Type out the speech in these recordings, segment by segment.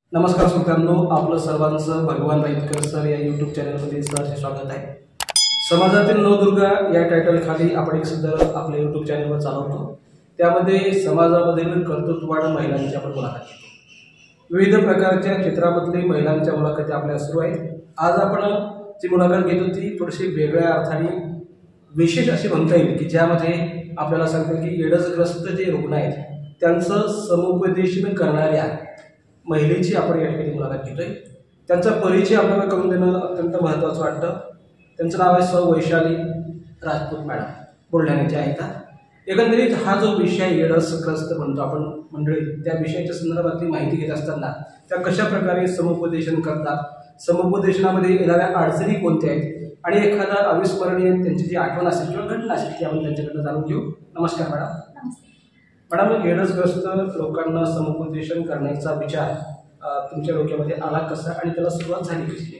नमस्कार श्रोत्यांनो, आपलं सर्वांचं भगवान राईतकर सर या यूट्यूब चॅनलमध्ये सहर्ष स्वागत आहे. समाजातील नवदुर्गा या टायटलखाली आपण एक सुद्धा आपल्या यूट्यूब चॅनलवर चालवतो. त्यामध्ये समाजामधील कर्तृत्ववान महिलांची आपण मुलाखत घेतो. विविध प्रकारच्या क्षेत्रामधील महिलांच्या मुलाखती आपल्या सुरू आहेत. आज आपण जी मुलाखत घेतो ती थोडीशी वेगळ्या अर्थाने विशेष अशी म्हणता येईल की ज्यामध्ये आपल्याला सांगतो की एड्सग्रस्त जे रुग्ण आहेत त्यांचं समुपदेशन करणाऱ्या महिलेची आपण या ठिकाणी मुलाखत घेतोय. त्यांचा परिचय आपल्याला करून देणं अत्यंत महत्त्वाचं वाटतं. त्यांचं नाव आहे सौ वैशाली राजपूत मॅडम, बुलढाण्याच्या आहेत. एकंदरीत हा जो विषय एड्सग्रस्त म्हणतो आपण मंडळी, त्या विषयाच्या संदर्भातली माहिती घेत असताना त्या कशा प्रकारे समुपदेशन करतात, समुपदेशनामध्ये येणाऱ्या अडचणी कोणत्या आहेत आणि एखादा अविस्मरणीय त्यांची जी आठवण असेल किंवा घटना असेल ती आपण त्यांच्याकडनं जाणून घेऊ. नमस्कार मॅडम. मॅडम, एड्सग्रस्त लोकांना समुपदेशन करण्याचा विचार तुमच्या डोक्यामध्ये आला कसा आणि त्याला सुरुवात झाली कशी?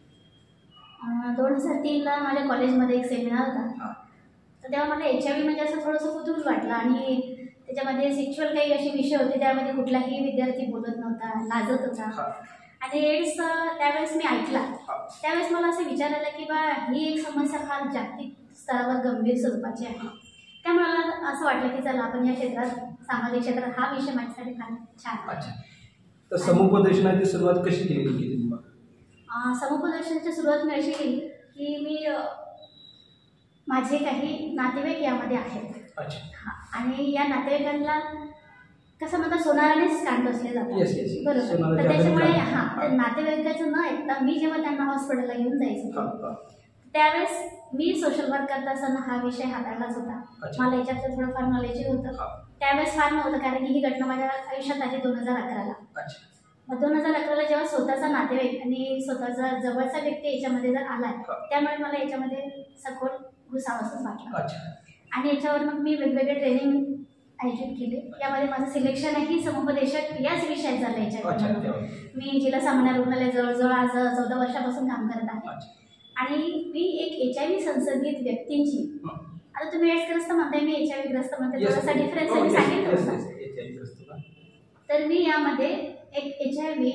2003ला माझ्या कॉलेजमध्ये एक सेमिनार होता. तर तेव्हा मला HIV म्हणजे असं थोडंसं कुतूहल वाटलं आणि त्याच्यामध्ये सेक्शुअल काही असे विषय होते, त्यामध्ये कुठलाही विद्यार्थी बोलत नव्हता, लाजत होता. आणि एड्स त्यावेळेस मी ऐकला. त्यावेळेस मला असं विचारायला की बा ही एक समस्या फार जागतिक स्तरावर गंभीर स्वरूपाची आहे. त्यामुळे मला असं वाटलं की चला आपण या क्षेत्रात, सामाजिक क्षेत्रात हा विषय माझ्यासाठी फार छान. अच्छा, तर समुपदेशनाची सुरुवात कशी केली तुम्ही? समुपदेशनाची सुरुवात मी अशी केली की मी माझे काही नातेवाईक यामध्ये आहेत. अच्छा. आणि या नातेवाईकांना कसं म्हणतात सोनारानेच कान टोचले जातात, बरोबर. तर त्याच्यामुळे तर नातेवाईकाचं न ऐकता मी जेव्हा त्यांना हॉस्पिटलला घेऊन जायचं त्यावेळेस मी सोशल वर्क करत असताना हा विषय हाताळलाच होता. मला याच्यातलं थोडंफार नॉलेज होतं. त्यावेळेस फार नव्हतं कारण की ही घटना माझ्या आयुष्यात आली 2011ला. मग 2011ला जेव्हा स्वतःचा नातेवाईक आणि स्वतःचा जवळचा व्यक्ती याच्यामध्ये जर आला, त्यामुळे मला याच्यामध्ये सखोल घुसावंसंच वाटलं. आणि याच्यावर मग मी वेगवेगळे ट्रेनिंग आयोजित केले. यामध्ये माझं सिलेक्शनही समुपदेशक याच विषयात झालं. याच्यामध्ये मी जिल्हा सामान्य रुग्णालय जवळजवळ आज 14 वर्षापासून काम करत आहे. आणि मी एक HIV संसर्गित व्यक्तींची, आता तुम्ही एड्सग्रस्त म्हणताय, मी HIV ग्रस्त म्हणते, थोडासा डिफरन्स मी सांगितलं. तर मी यामध्ये एक HIV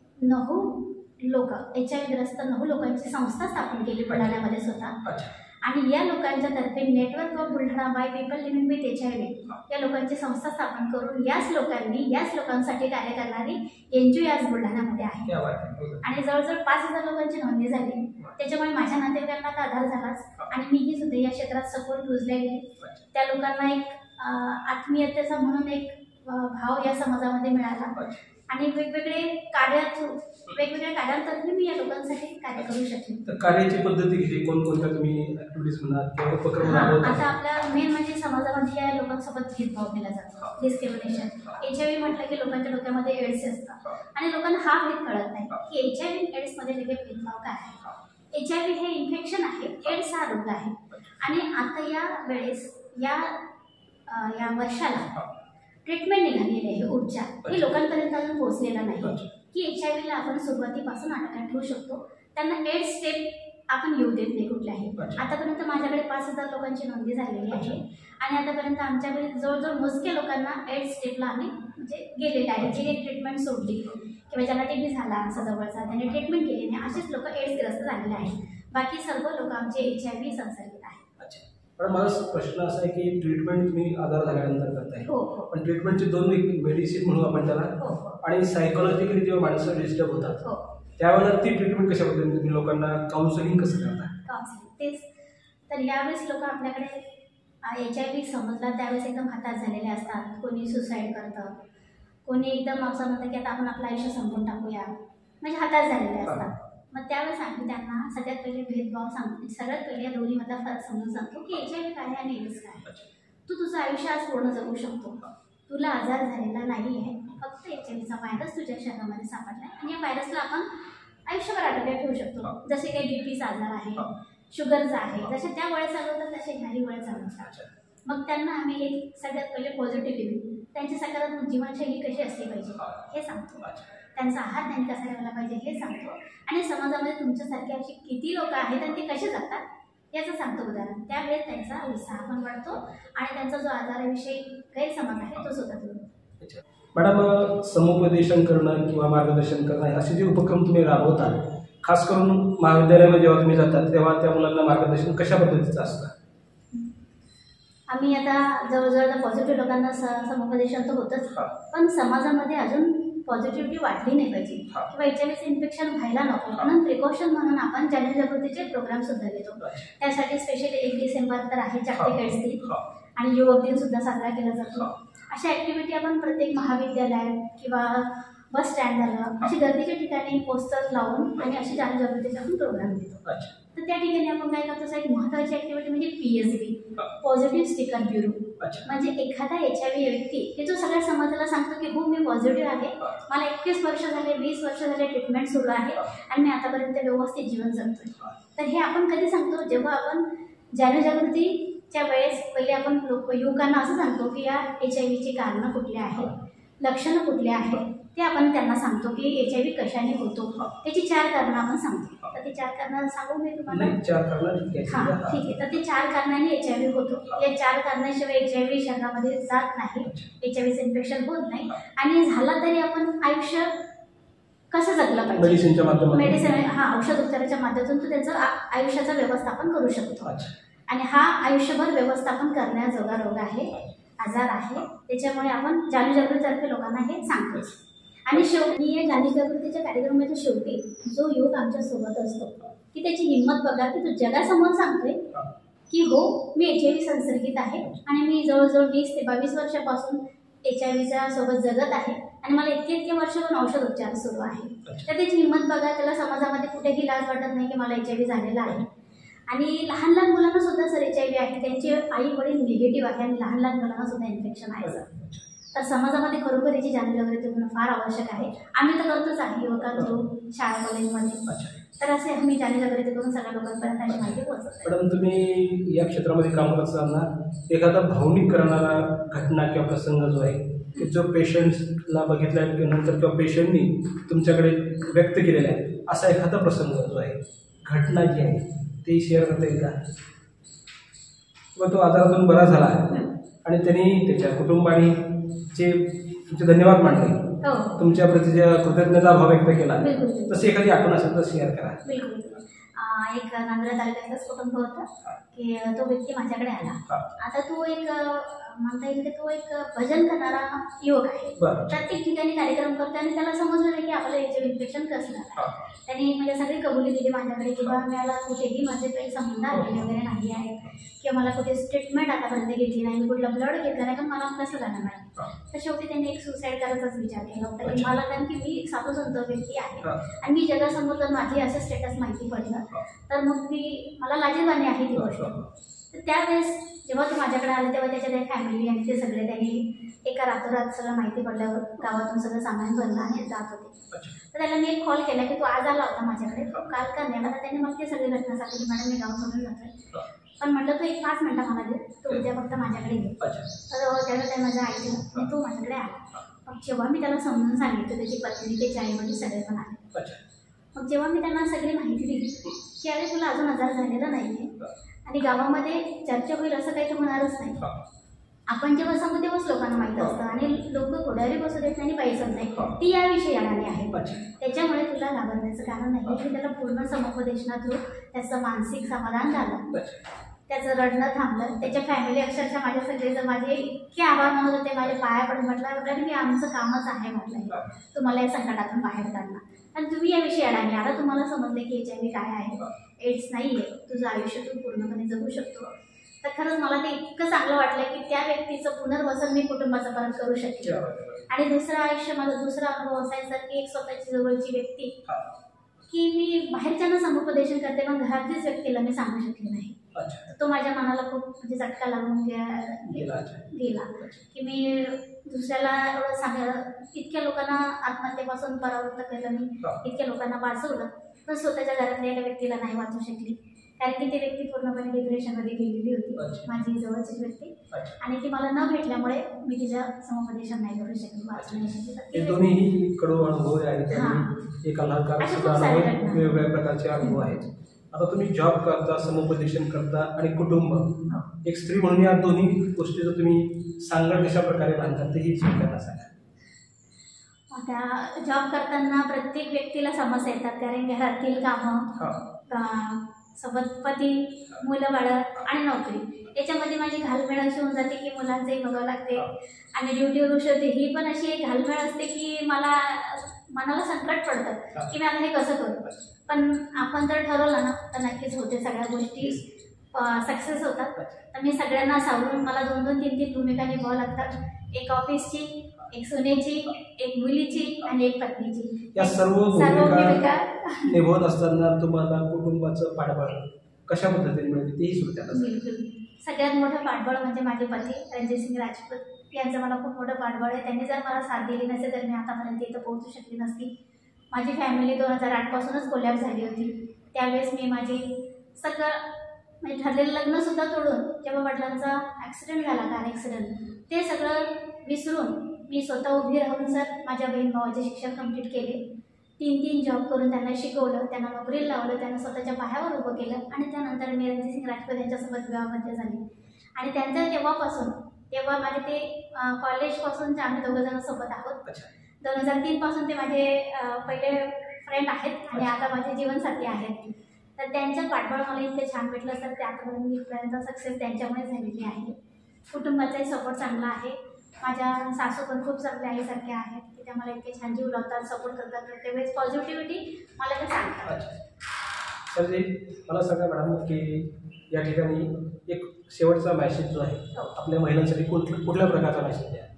9 ग्रस्त 9 लोकांची संस्था स्थापन केली बुलढाण्यामध्ये स्वतः. आणि या लोकांच्या तर्फे network of Buldhana by people living with HIV या लोकांची संस्था स्थापन करून याच लोकांसाठी कार्य करणारी NGO आज बुलढाण्यामध्ये आहे. आणि जवळजवळ 5000 लोकांची नोंदणी झाली. त्याच्यामुळे माझ्या नातेवाईकांना तर आधार झालाच आणि मीही सुद्धा या क्षेत्रात सखोल रुजले गेले. त्या लोकांना एक आत्मीयतेचा म्हणून एक भाव या समाजामध्ये मिळाला आणि वेगवेगळ्या कार्यांतर्फे मी या लोकांसाठी कार्य करू शकले. तर कार्याची पद्धती किती, कोणकोणत्या तुम्ही ऍक्टिव्हिटीज म्हणा किंवा उपक्रम? आता आपल्या मेन म्हणजे समाजामध्ये या लोकांसोबत भेदभाव केला जातो, डिस्क्रिमिनेशन. HIV म्हटलं की लोकांच्या डोक्यामध्ये एड्स असतात आणि लोकांना हा भेद कळत नाही की HIV एड्स मध्ये वेगळे भेदभाव काय आहे. HIV हे इन्फेक्शन आहे, एड्स हा रोग आहे. आणि आता या वेळेस या वर्षाला ट्रीटमेंट निघालेली आहे, उपचार हे लोकांपर्यंत अजून पोहोचलेला नाही की HIVला आपण सुरुवातीपासून आटोक्यात ठेवू शकतो. त्यांना एड्स स्टेप आपण येऊ देत नाही कुठल्याही. आतापर्यंत माझ्याकडे 5000 लोकांची नोंदणी झालेली आहे आणि आतापर्यंत आमच्याकडे जवळजवळ मोजके लोकांना एड्स स्टेपला आम्ही म्हणजे गेलेले आहे, जी ट्रीटमेंट सोडली किंवा ज्यांना TB झाला असं जवळचा त्यांनी ट्रीटमेंट केली नाही, असेच लोक एड्सग्रस्त झालेले आहेत. बाकी सर्व लोक आमचे HIV संसर्गित आहेत. पण माझा प्रश्न असा आहे की ट्रीटमेंट तुम्ही आधार झाल्यानंतर करताय. पण ट्रीटमेंटचे दोन मेडिसिन म्हणू आपण त्याला, आणि सायकोलॉजिकली जेव्हा माणसं डिस्टर्ब होतात त्यावेळेला ती ट्रीटमेंट कशा पद्धतीने तुम्ही लोकांना काउन्सिलिंग कसं करता? तेच तर यावेळेस लोक आपल्याकडे HIV समजला त्यावेळेस एकदम हातात झालेले असतात. कोणी सुसाईड करतं, कोणी एकदम असं म्हणतं की आता आपण आपलं आयुष्य संपवून टाकूया, म्हणजे हातात झालेले असतात. मग त्यावेळेस आम्ही त्यांना सगळ्यात पहिले भेदभाव सांगतो. सगळ्यात पहिले या दोन्हीमधला फरक समजून सांगतो की HIV काय आणि एड्स काय. तू तुझं आयुष्य आज पूर्ण जगू शकतो, तुला आजार झालेला नाही आहे, फक्त HIVचा व्हायरस तुझ्या शरीरामध्ये सापडला आहे आणि या व्हायरसला आपण आयुष्यभर आटोक्यात ठेवू शकतो. जसे काही BPचा आजार आहे, शुगरचा आहे, जसे त्या गोळ्या चालवतात तसे ह्याही गोळ्या चालवतात. मग त्यांना आम्ही एक सगळ्यात पहिले पॉझिटिव्ह त्यांची सकारात्मक जीवनशैली कशी असली पाहिजे हे सांगतो. त्यांचा आहार त्यांनी कसा ठेवला पाहिजे हे सांगतो. आणि समाजामध्ये तुमच्यासारखे अशी किती लोक आहेत आणि ते कसे जातात याचं सांगतो उदाहरण. त्यावेळेस त्यांचा उत्साह पण वाढतो आणि त्यांचा जो आजाराविषयी गैरसमज आहे तो सुद्धा दूर होतो. मॅडम, समुपदेशन करणं किंवा मार्गदर्शन करणं असे जे उपक्रम तुम्ही राबवता, खास करून महाविद्यालयामध्ये जेव्हा तुम्ही जातात तेव्हा त्या मुलांना मार्गदर्शन कशा पद्धतीचं असतं? आम्ही आता जवळजवळ पॉझिटिव्ह लोकांना समुपदेशन तर होतच, पण समाजामध्ये अजून पॉझिटिव्हिटी वाढली नाही पाहिजे किंवा HIV इन्फेक्शन व्हायला नको म्हणून प्रिकॉशन म्हणून आपण जनजागृतीचे प्रोग्राम सुद्धा घेतो. त्यासाठी स्पेशली 1 डिसेंबर तर आहे जागतिक एड्स दिन आणि युवक दिन सुद्धा साजरा केला जातो. अशा ॲक्टिव्हिटी आपण प्रत्येक महाविद्यालयात किंवा बस स्टँड झालं अशी गर्दीच्या ठिकाणी पोस्टर्स लावून आणि अशी जनजागृतीचे आपण प्रोग्राम घेतो. तर त्या ठिकाणी आपण काय करतो, एक महत्त्वाची ॲक्टिव्हिटी म्हणजे PSB, पॉझिटिव्ह स्टिकर ब्युरो. म्हणजे एखादा HIV व्यक्ती की जो सगळ्या समाजाला सांगतो की हो मी पॉझिटिव्ह आहे, मला 21 वर्ष झाले, 20 वर्ष झाले ट्रीटमेंट सुरू आहे आणि मी आतापर्यंत व्यवस्थित जीवन जगतोय. तर हे आपण कधी सांगतो, जेव्हा आपण जनजागृतीच्या वेळेस पहिले आपण युवकांना असं सांगतो की या HIVची कारणं कुठली आहेत, लक्षणं कुठली आहेत ते आपण त्यांना सांगतो की HIV कशाने होतो, त्याची 4 कारणं आपण सांगतो. तर ते 4 कारणं सांगू मी तुम्हाला? हां, ठीक आहे. तर ते 4 कारणांनी HIV होतो. या 4 कारणाशिवाय HIV शरीरामध्ये जात नाही, HIV इन्फेक्शन होत नाही आणि झाला तरी आपण आयुष्य कसं जगलं पाहिजे, मेडिसिन औषध उपचाराच्या माध्यमातून तो त्यांचं आयुष्याचं व्यवस्थापन करू शकतो. आणि हा आयुष्यभर व्यवस्थापन करण्याजोगा रोग आहे, आजार आहे. त्याच्यामुळे आपण जनजागृतीतर्फे लोकांना हे सांगतो. आणि शेवटी या जनजागृतीच्या कार्यक्रमाच्या शेवटी जो युवक आमच्या सोबत असतो की त्याची हिंमत बघा की तो जगासमोर सांगतोय की हो मी HIV संसर्गित आहे आणि मी जवळजवळ 20 ते 22 वर्षापासून HIVच्या सोबत जगत आहे आणि मला इतके वर्ष पण औषध उपचार सुरू आहे. तर त्याची हिंमत बघा, त्याला समाजामध्ये कुठेही लाज वाटत नाही की मला HIV झालेला आहे. आणि लहान लहान मुलांना सुद्धा सर HIV आहे, त्यांचे आई वडील निगेटिव्ह आहे आणि लहान लहान मुलांना सुद्धा इन्फेक्शन आहे. तर समाजामध्ये खरोखर याची जनजागृती होणं फार आवश्यक आहे. आम्ही तर करतोच आहे युवकांना शाळा कॉलेजमध्ये. तर असे आम्ही जनजागृती करून सगळ्या लोकांपर्यंत अशी माहिती पोहोचवतो. मॅडम, तुम्ही या क्षेत्रामध्ये काम करत असताना एखादा भावनिक करणारा घटना किंवा प्रसंग जो आहे की जो पेशंटला बघितल्यानंतर किंवा पेशंटनी तुमच्याकडे व्यक्त केलेला आहे, असा एखादा प्रसंग जो आहे, घटना जी आहे ती शेअर करता येईल का? किंवा तो आजारातून बरा झाला आणि त्यांनी त्याच्या कुटुंबाने तुमचे धन्यवाद मांडले, तुमच्या प्रति कृतज्ञता भाव व्यक्त केला, तशी एखादी आठवण असेल तर शेअर करा. बिलकुल. एक नांदुरा तालुक्यातलाच कुटुंब होतं की तो व्यक्ती माझ्याकडे आला. आता तो एक म्हणता येईल की तो एक भजन करणारा युवक आहे. प्रत्येक ठिकाणी कार्यक्रम करतो आणि त्याला समजलं नाही की आपल्याला HIV इन्फेक्शन कसं आहे. त्यांनी म्हणजे सगळी कबुली दिली माझ्याकडे की बाबा मला कुठेही माझे काही संबंध आलेले वगैरे नाही आहे किंवा मला कुठे ट्रीटमेंट आतापर्यंत घेतली नाही, मी कुठलं ब्लड घेतलं नाही, पण मला कसं जाणार नाही. तर शेवटी त्यांनी एक सुसाईड करायचाच विचार केला होता की मला, कारण की मी एक साधू संत व्यक्ती आहे आणि मी जगासमोर जर माझी असं स्टेटस माहिती पडलं तर मग मला लाजिरवाणी आहे ती गोष्ट. तर त्यावेळेस जेव्हा तो माझ्याकडे आला तेव्हा त्याच्या फॅमिली आणि ते सगळे त्यांनी एका रातोरात सगळं माहिती पडल्यावर गावातून सगळं सामान भरलं आणि जात होते. तर त्याला मी एक कॉल केला की तो आज आला होता माझ्याकडे, तो काल का नाही आला. तर त्याने मला ती सगळी घटना सांगितली, मॅडम मी गाव सोडून जातोय, पण म्हटलं तो 1-5 मिनिटं मला दे, तो उद्या फक्त माझ्याकडे घे. तर त्यावेळेस त्याने माझं ऐकलं आणि तो माझ्याकडे आला. मग जेव्हा मी त्याला समजून सांगितलं, त्याची पत्नी, त्याची आई वडील सगळे पण आले. मग जेव्हा मी त्यांना सगळी माहिती दिली की अरे तुला अजून आजार झालेला नाही आहे आणि गावामध्ये चर्चा होईल असं काही तर होणारच नाही, आपण जेव्हा सांगू तेव्हाच लोकांना माहीत असतं आणि लोक घोड्यावरी बसू देत नाही आणि पैसत नाही, ती याविषयी अडाणी आहे. त्याच्यामुळे तुला घाबरण्याचं कारण नाही. की त्याला पूर्ण समुपदेशनातून त्याचं मानसिक समाधान झालं, त्याचं रडणं थांबलं. त्याच्या फॅमिली अक्षरशः माझ्या सगळेजण माझे इतके आभार मानत होते, माझ्या पाया पडून म्हटलं की आमचं कामच आहे, म्हटलं तुम्हाला या संकटातून बाहेर काढणं आणि तुम्ही याविषयी अडाणी. आता तुम्हाला समजले की HIV काय आहे, एड्स नाही आहे, तुझं आयुष्य तू पूर्णपणे जगू शकतो. तर खरंच मला ते इतकं चांगलं वाटलं की त्या व्यक्तीचं पुनर्वसन मी कुटुंबाचं परत करू शकते. आणि दुसरं आयुष्य, माझा दुसरा अनुभव असायचा की एक स्वतःची जवळची व्यक्ती की मी बाहेरच्यांना समुपदेशन करते पण घरातलीच व्यक्तीला मी सांगू शकले नाही. तो माझ्या मनाला खूप म्हणजे झटका लागून गेला की मी दुसऱ्याला एवढं इतक्या लोकांना आत्महत्येपासून परावृत्त केलं, मी इतक्या लोकांना वाचवलं, पण स्वतःच्या घरातल्या एका व्यक्तीला नाही वाचू शकली. कारण की ती व्यक्ती पूर्णपणे डिप्रेशनमध्ये गेलेली होती, माझी जवळची व्यक्ती, आणि ती मला न भेटल्यामुळे मी तिच्या समुपदेशन नाही करू शकली, वाचू नाही शकली. दोन्ही कडू अनुभव आहेत, वेगवेगळ्या प्रकारचे अनुभव आहेत. आता तुम्ही जॉब करता, समुपदेशन करता आणि कुटुंब, एक स्त्री म्हणून या दोन्ही गोष्टीचं तुम्ही सांगड कशा प्रकारे बांधता तेही सांगायला सांगा. आता जॉब करताना प्रत्येक व्यक्तीला समस्या येतात, कारण घरातील कामं, सोबत पती, मुलं बाळं आणि नोकरी, याच्यामध्ये माझी घालमेळ अशी होऊन जाते की मुलांचंही बघावं लागते आणि ड्युटीवर उशीर. ही पण अशी एक घालमेळ असते की मनाला संकट पडतं की मी आता हे कसं करू. पण आपण जर ठरवलं ना तर नक्कीच होते, सगळ्या गोष्टी सक्सेस होतात. तर मी सगळ्यांना सावरून मला 2-2, 3-3 भूमिका निभावं लागतात. एक ऑफिसची, एक सुनेची, एक मुलीची आणि एक पत्नीची. या सर्व भूमिका निभावत असताना तुम्हाला कुटुंबाचं पाठबळ कशा पद्धतीने मिळते तेही सुरू त्याला. बिलकुल. सगळ्यात मोठं पाठबळ म्हणजे माझे पती रणजितसिंग राजपूत यांचं मला खूप मोठं पाठबळ आहे. त्यांनी जर मला साथ दिली नसेल तर मी आतापर्यंत इथं पोहोचू शकली नसती. माझी फॅमिली 2008 पासूनच कोलॅप्स झाली होती. त्यावेळेस मी माझी सगळं म्हणजे ठरलेलं लग्नसुद्धा तोडून, जेव्हा वडिलांचा ॲक्सिडेंट झाला, कार ॲक्सिडेंट, ते सगळं विसरून मी स्वतः उभी राहून सर माझ्या बहीण भावाचे शिक्षण कंप्लीट केले. 3-3 जॉब करून त्यांना शिकवलं, त्यांना नोकरीला लावलं, त्यांना स्वतःच्या पायावर उभं केलं आणि त्यानंतर मी रणजितसिंग राजपूत यांच्यासोबत विवाहबद्ध झाले. आणि त्यांच्या तेव्हा माझे ते कॉलेजपासून आम्ही दोघंजण सोबत आहोत. 2003 पासून ते माझे पहिले फ्रेंड आहेत आणि आता माझे जीवनसाथी आहेत. तर त्यांचं पाठबळ मला इतकं छान भेटलं सर, ते आतापर्यंत मी सक्सेस त्यांच्यामुळे झालेली आहे. कुटुंबाचाही सपोर्ट चांगला आहे. माझ्या सासू पण खूप चांगल्या आईसारख्या आहेत की त्या मला इतके छान जीव लावतात, सपोर्ट करतात. प्रत्येक वेळेस पॉझिटिव्हिटी मला ते सांगतात. सर जी मला सांगा मॅडम की या ठिकाणी एक शेवटचा मेसेज जो आहे आपल्या महिलांसाठी कुठल्या प्रकारचा मेसेज आहे?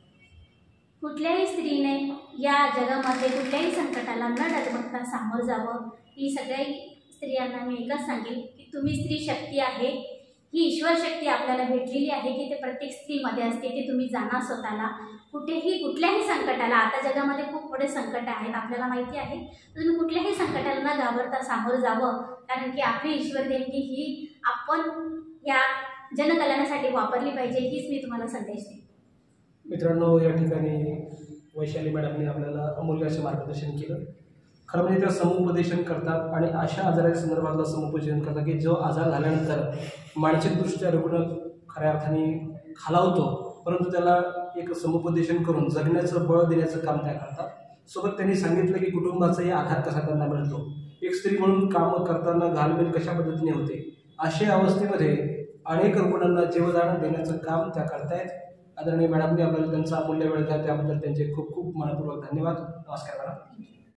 कुठल्याही स्त्रीने या जगामध्ये कुठल्याही संकटाला न डगमगता सामोरं जावं. ही सगळ्या स्त्रियांना मी एकच सांगेल की तुम्ही स्त्री शक्ती आहे, ही ईश्वर शक्ती आपल्याला भेटलेली आहे की ते प्रत्येक स्त्रीमध्ये असते. ते तुम्ही जाणा स्वतःला. कुठल्याही संकटाला, आता जगामध्ये खूप मोठे संकट आहेत आपल्याला माहिती आहे, तुम्ही कुठल्याही संकटाला न घाबरता सामोरं जावं, कारण की आपली ईश्वर देणगी ही आपण या जनकल्याणासाठी वापरली पाहिजे. हीच मी तुम्हाला संदेश देईन. मित्रांनो, या ठिकाणी वैशाली मॅडमने आपल्याला अमूल्य असे मार्गदर्शन केलं. खरं म्हणजे त्या समुपदेशन करतात आणि अशा आजाराच्या संदर्भातलं समुपदेशन करतात की जो आजार झाल्यानंतर मानसिकदृष्ट्या रुग्ण खऱ्या अर्थाने खालावतो, परंतु त्याला एक समुपदेशन करून जगण्याचं बळ देण्याचं काम त्या करतात. सोबत त्यांनी सांगितलं की कुटुंबाचाही आधार कसा त्यांना मिळतो, एक स्त्री म्हणून कामं करताना घालमेल कशा पद्धतीने होते, अशा अवस्थेमध्ये अनेक रुग्णांना जीवदान देण्याचं काम त्या करतायत. आदरणीय मॅडमने आपल्याला त्यांचा अमूल्य वेळ दिला, त्याबद्दल त्यांचे खूप खूप मनपूर्वक धन्यवाद. नमस्कार मॅडम.